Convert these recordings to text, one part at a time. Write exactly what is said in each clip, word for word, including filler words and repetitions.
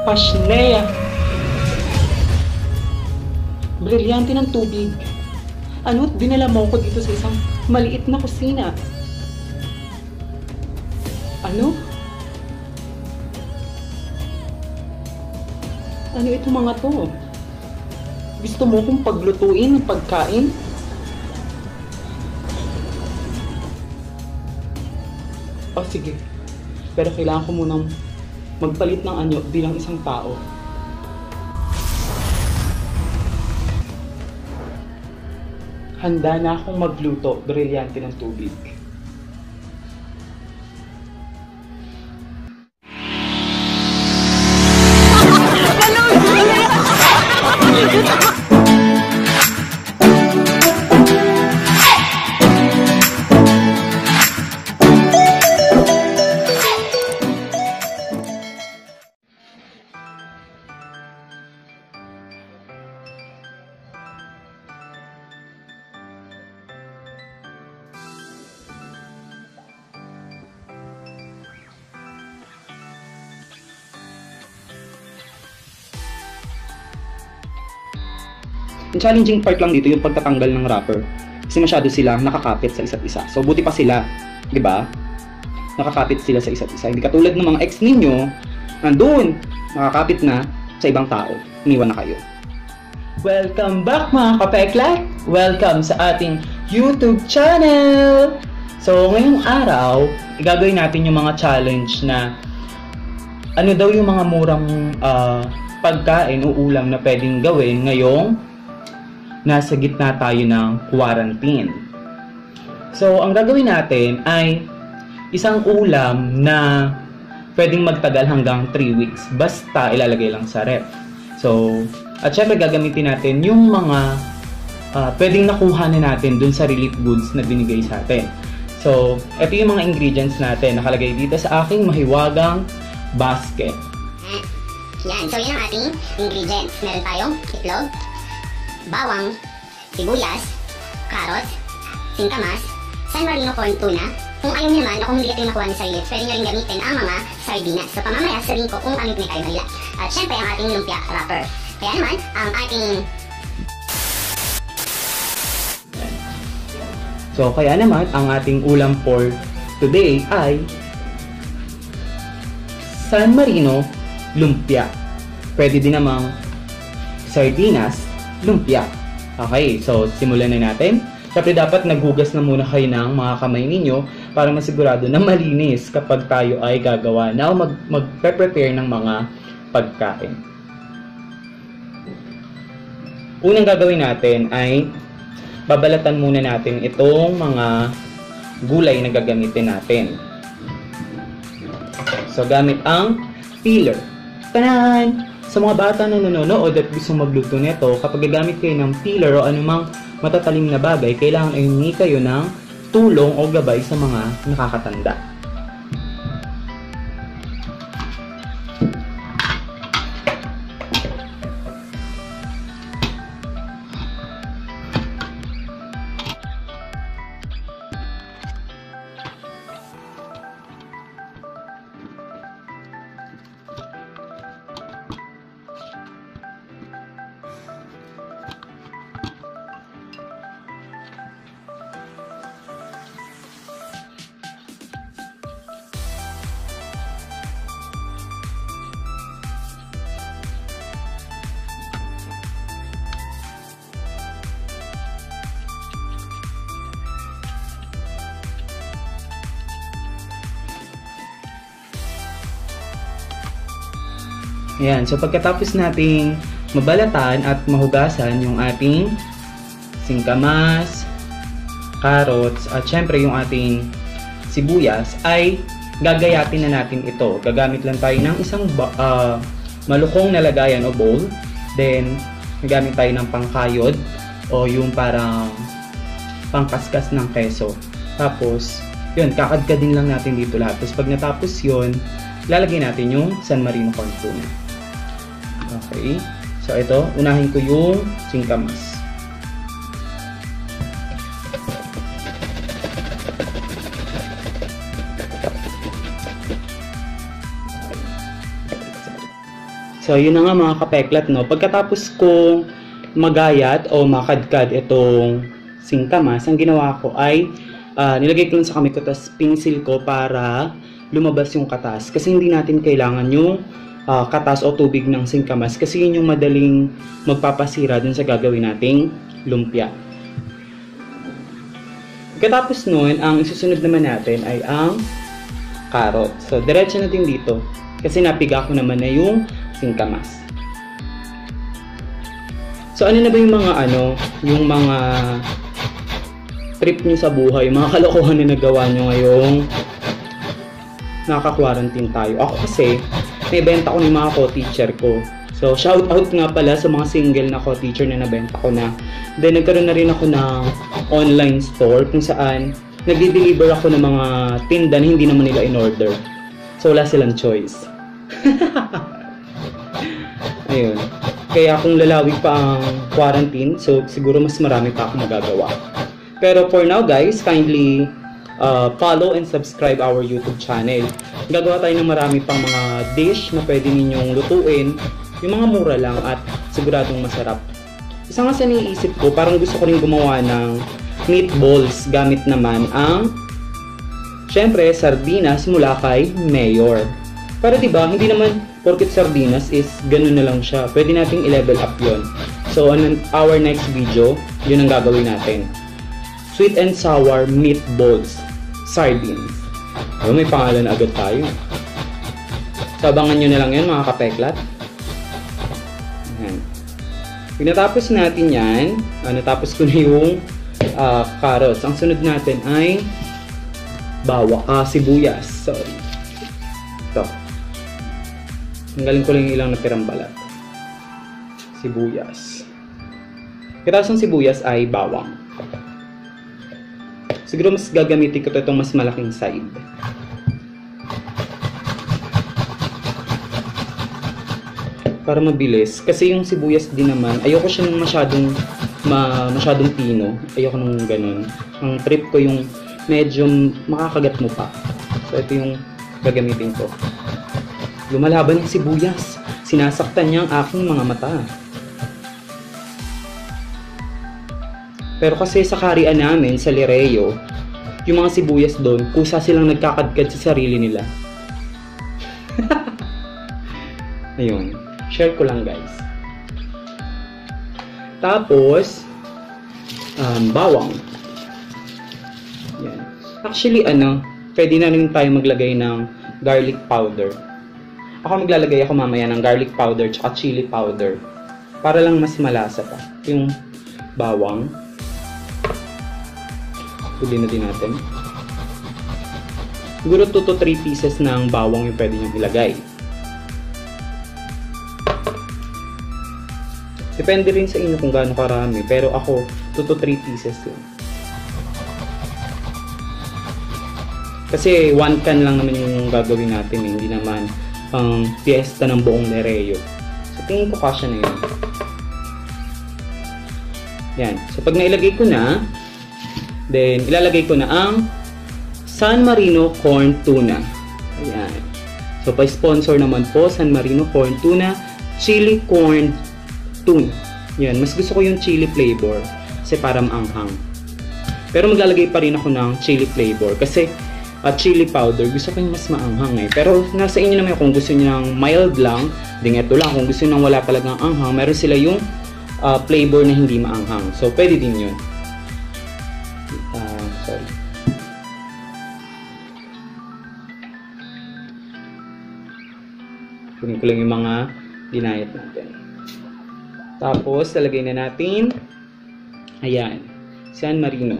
Pashnea. Brilyante ng tubig. Ano't dinala mo ko dito sa isang maliit na kusina? Ano? Ano itong mga to? Gusto mo kong paglutuin ng pagkain? O sige. Pero kailangan ko munang magpalit ng anyo bilang isang tao. Handa na akong magluto, brilyante ng tubig. Yung challenging part lang dito yung pagtatanggal ng wrapper. Kasi masyado silang nakakapit sa isa't isa. So buti pa sila, 'di ba? Nakakapit sila sa isa't isa. Hindi katulad ng mga ex ninyo, nandun, nakakapit na sa ibang tao. Iniwan na kayo. Welcome back mga kapekla! Welcome sa ating YouTube channel! So ngayong araw, igagawin natin yung mga challenge na ano daw yung mga murang uh, pagkain o ulam na pwedeng gawin ngayong nasa gitna tayo ng quarantine. So, ang gagawin natin ay isang ulam na pwedeng magtagal hanggang three weeks. Basta ilalagay lang sa ref. So, at syempre gagamitin natin yung mga uh, pwedeng nakuha na natin dun sa relief goods na binigay sa atin. So, ito yung mga ingredients natin nakalagay dito sa aking mahiwagang basket. Yan. So, yan ang ating ingredients. Meron tayong itlog, bawang, sibuyas, carrots, singkamas, San Marino corn tuna. Kung ayaw nyo naman o kung hindi kayo makuha ni sarili, pwede nyo rin gamitin ang mga sardinas. So pamamaya sabihin ko kung ano yung pinakain nila. At syempre ang ating lumpia wrapper. Kaya naman, ang ating... So kaya naman, ang ating ulam for today ay San Marino lumpia. Pwede din namang sardinas lumpia. Okay, so simulan na natin. Siyempre dapat naghugas na muna kayo ng mga kamay ninyo para masigurado na malinis kapag tayo ay gagawa na o mag, mag-prepare ng mga pagkain. Unang gagawin natin ay babalatan muna natin itong mga gulay na gagamitin natin. So gamit ang peeler. Tanan! Sa mga bata na nanonood at gusto magluto nito, kapag gagamit kayo ng peeler o anumang matatalim na bagay, kailangan ay humingi kayo ng tulong o gabay sa mga nakakatanda. Ayan, so pagkatapos nating mabalatan at mahugasan yung ating singkamas, carrots, at syempre yung ating sibuyas, ay gagayatin na natin ito. Gagamit lang tayo ng isang uh, malukong na lagayan o bowl. Then, gagamit tayo ng pangkayod o yung parang pangkaskas ng keso. Tapos, yun, kakadkadin lang natin dito lahat. Tapos pag natapos yun, lalagay natin yung San Marino corn tuna. Okay. So ito, unahin ko yung singkamas. So, yun na nga mga kapeklat, no? Pagkatapos kong magayat o makadkad itong singkamas, ang ginawa ko ay uh, nilagay ko lang sa kamay ko, tapos pinsil ko para lumabas yung katas. Kasi hindi natin kailangan yung uh, katas o tubig ng singkamas kasi yun yung madaling magpapasira dun sa gagawin nating lumpia. Pagkatapos nun, ang isusunod naman natin ay ang carrot. So, diretso natin dito kasi napiga ko naman na yung singkamas. So, ano na ba yung mga ano, yung mga trip nyo sa buhay, mga kalokohan na nagawa nyo ngayong naka-quarantine tayo? Ako kasi, naibenta ko ng mga co-teacher ko. So, shout out nga pala sa mga single na co-teacher na nabenta ko na. Then, nagkaroon na rin ako ng online store kung saan nagdi-deliver ako ng mga tinda na hindi naman nila in-order. So, wala silang choice. Ayun. Kaya kung lalawig pa ang quarantine, so siguro mas marami pa akong magagawa. Pero for now guys, kindly uh, follow and subscribe our YouTube channel. Gagawa tayo ng marami pang mga dish na pwede ninyong lutuin. Yung mga mura lang at siguradong masarap. Isa nga sa naiisip ko, parang gusto ko rin gumawa ng meatballs gamit naman ang syempre sardinas mula kay Mayor. Para diba, hindi naman porket sardinas is ganun na lang siya. Pwede nating i-level up yon. So on our next video, yun ang gagawin natin. Sweet and sour meatballs. Sardines. Oh, may pangalan agad tayo. So abangan nyo na lang yun mga kapeklat. Ayan. Pag natapos natin yan, uh, natapos ko na yung uh, carrots. Ang sunod natin ay bawa, uh, sibuyas. Sorry. Ito. Tanggalin ko lang yung ilang natirang balat. Sibuyas. Katapos ng sibuyas ay bawang. Siguro mas gagamitin ko ito itong mas malaking side. Para mabilis. Kasi yung sibuyas din naman, ayoko siya nung masyadong, ma, masyadong pino. Ayoko nung ganun. Ang trip ko yung medyo makakagat mo pa. So ito yung gagamitin ko. Lumalaban yung sibuyas. Sinasaktan niya ang aking mga mata. Pero kasi sa karian namin, sa Lereo, yung mga sibuyas doon, kusa silang nagkakadkad sa sarili nila. Ayun. Share ko lang guys. Tapos, um, bawang. Yan. Actually, ano, pwede na rin tayo maglagay ng garlic powder. Ako maglalagay ako mamaya ng garlic powder tsaka chili powder. Para lang mas malasa pa. Yung bawang. Huli na din natin. Siguro two to three pieces ng bawang yung pwede nyo ilagay. Depende rin sa inyo kung gaano karami. Pero ako, two to three pieces yun. Kasi one can lang naman yung gagawin natin. Eh. Hindi naman pang fiesta ng buong Lereo. So, tingin ko kasya na yun. Yan. So, pag nailagay ko na, then, ilalagay ko na ang San Marino Corn Tuna. Ayan. So, pa-sponsor naman po, San Marino Corn Tuna, Chili Corn Tuna. Yan. Mas gusto ko yung chili flavor kasi parang anghang. Pero maglalagay pa rin ako ng chili flavor kasi at chili powder, gusto ko yung mas maanghang eh. Pero nasa inyo naman kung gusto niyo ng mild lang, din ito lang. Kung gusto niyo ng wala talagang anghang, meron sila yung uh, flavor na hindi maanghang. So, pwede din yun. Uh, sorry. Kunin ko lang yung mga dinayat natin. Tapos, talagay na natin. Ayan. San Marino.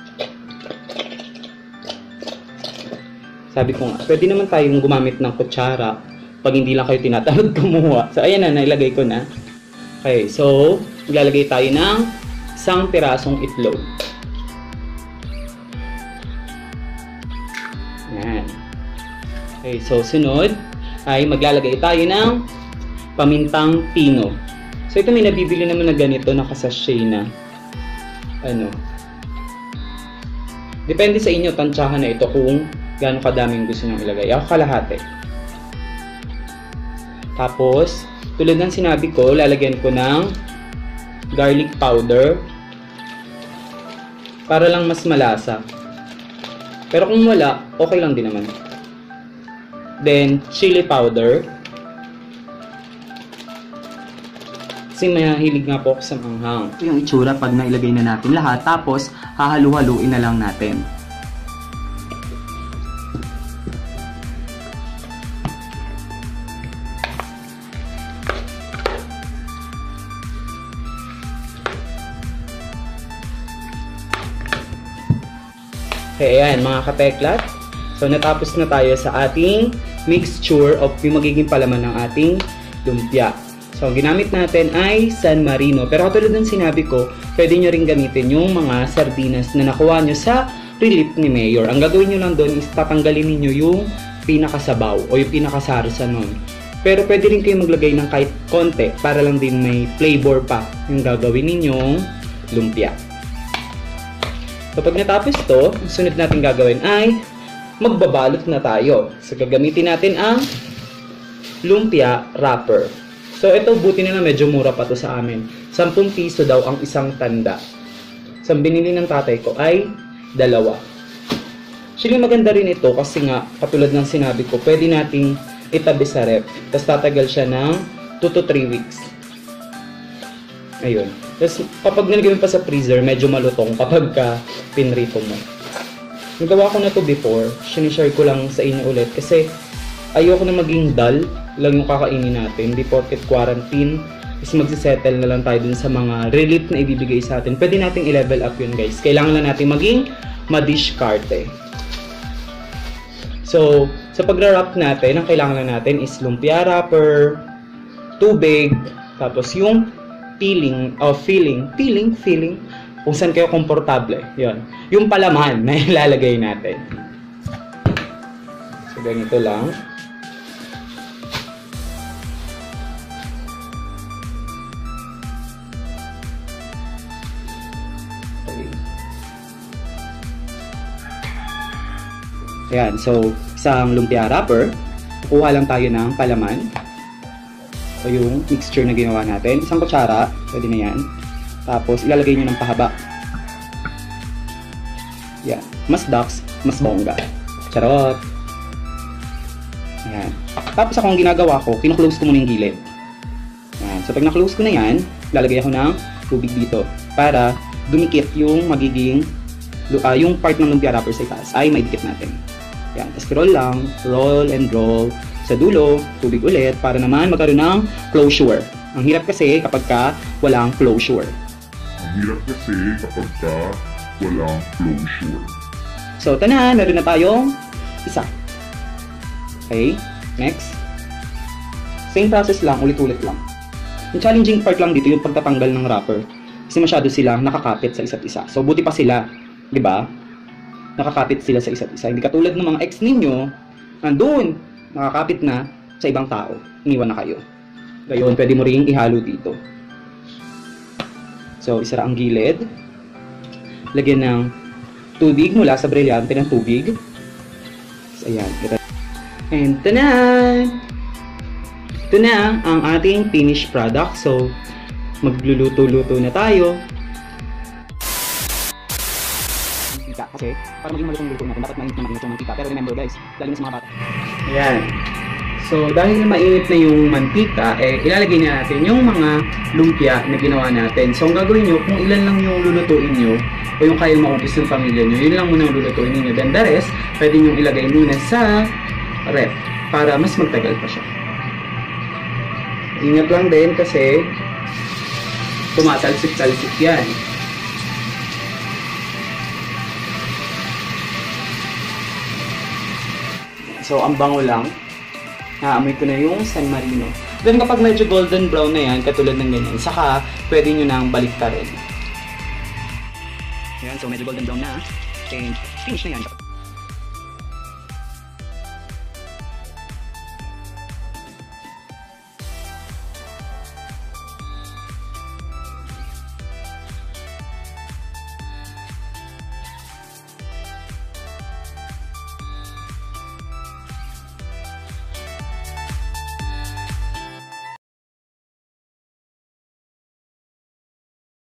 Sabi ko nga, pwede naman tayong gumamit ng kutsara pag hindi lang kayo tinatamad kumuha. So, ayan na, nailagay ko na. Okay, so, maglalagay tayo ng isang pirasong itlog. Ayan. Okay, so, sunod ay maglalagay tayo ng pamintang pino. So, ito may nabibili naman na ganito, nakasashay na. Ano. Depende sa inyo, tansyahan na ito kung gaano kadaming gusto nyo ilagay. Ako kalahati. Tapos, tulad ng sinabi ko, lalagyan ko ng garlic powder para lang mas malasa. Pero kung wala, okay lang din naman. Then, chili powder. Kasi mahilig nga po ako sa manghang. Ito yung itsura pag nailagay na natin lahat. Tapos, hahalu-haluin na lang natin. Okay, ayan mga kapeklat. So, natapos na tayo sa ating mixture of yung magiging palaman ng ating lumpia. So, ang ginamit natin ay San Marino. Pero katulad ng sinabi ko, pwede nyo rin gamitin yung mga sardinas na nakuha nyo sa relief ni Mayor. Ang gagawin nyo lang doon is tatanggalin niyo yung pinakasabaw o yung pinakasarsa nun. Pero pwede rin kayo maglagay ng kahit konti para lang din may flavor pa yung gagawin ninyong lumpia. So, pag natapos to, ang sunod natin gagawin ay magbabalot na tayo. So, gagamitin natin ang lumpia wrapper. So, ito, buti na lang medyo mura pa to sa amin. sampung piso daw ang isang tanda. So, ang binili ng tatay ko ay dalawa. Actually, maganda rin ito kasi nga, katulad ng sinabi ko, pwede nating itabi sa ref. Tapos, tatagal siya ng two to three weeks. Ayun. Tapos, kapag nilagay mo pa sa freezer, medyo malutong kapag ka pinrito mo. Nagawa ko na to before. Sinishare ko lang sa inyo ulit kasi ayoko na maging dull lang yung kakainin natin. Di porket quarantine is magsisettle na lang tayo dun sa mga relief na ibibigay sa atin. Pwede nating i-level up yun, guys. Kailangan lang natin maging madiskarte. So, sa pag-wrap natin, ang kailangan lang natin is lumpia wrapper, tubig, tapos yung peeling, o oh, filling, peeling, filling, kung saan kayo komportable. Yun. Yung palaman na ilalagay natin. So, ganito lang. Ayan, so, isang lumpia wrapper, kukuha lang tayo ng palaman. O yung mixture na ginawa natin. Isang kutsara, pwede na yan. Tapos, ilalagay nyo ng pahaba. Yan. Mas ducks, mas bongga. Charot! Ayan. Tapos ako, ang ginagawa ko, kinuklose ko muna yung gilid. Ayan. So, pag na-close ko na yan, lalagay ako ng tubig dito para dumikit yung magiging, uh, yung part ng lumpia wrapper sa itaas ay maidikit natin. Yan, tapos roll lang, roll and roll. Sa dulo, tubig ulit para naman magkaroon ng closure. Ang hirap kasi kapag ka walang closure. Ang hirap kasi kapag ka walang closure. So, ito na, meron na tayong isa. Okay, next. Same process lang, ulit-ulit lang. Yung challenging part lang dito, yung pagtatanggal ng wrapper. Kasi masyado sila nakakapit sa isa't isa. So, buti pa sila, di ba? Nakakapit sila sa isa't isa. Hindi katulad ng mga ex ninyo, nandun, nakakapit na sa ibang tao. Iniwan na kayo. Gayon, pwede mo ring ihalo dito. So, isara ang gilid. Lagyan ng tubig mula sa brilyante ng tubig. So, ayan. And tanan! Ito na ang ating finished product. So, magluluto-luto na tayo. Kasi, para maging malutong luto natin, dapat mainit na mainit yung mantika. Pero remember guys, lalo na sa mga bata. Ayan. So, dahil mainit na yung mantika, eh, ilalagay na natin yung mga lumpia na ginawa natin. So, ang gagawin nyo, kung ilan lang yung lulutuin nyo, o yung kayong maubos ng pamilya nyo, yun lang muna yung lulutuin nyo. Then the rest, pwede nyo ilagay muna sa ref para mas magtagal pa siya. Ingat lang din kasi tumatalsik-talsik yan. So, ang bango lang. Naamoy ko na yung San Marino. Then, kapag medyo golden brown na yan, katulad ng ganyan, saka pwede nyo nang baliktarin. Ayan, so medyo golden brown na. And finish na yan.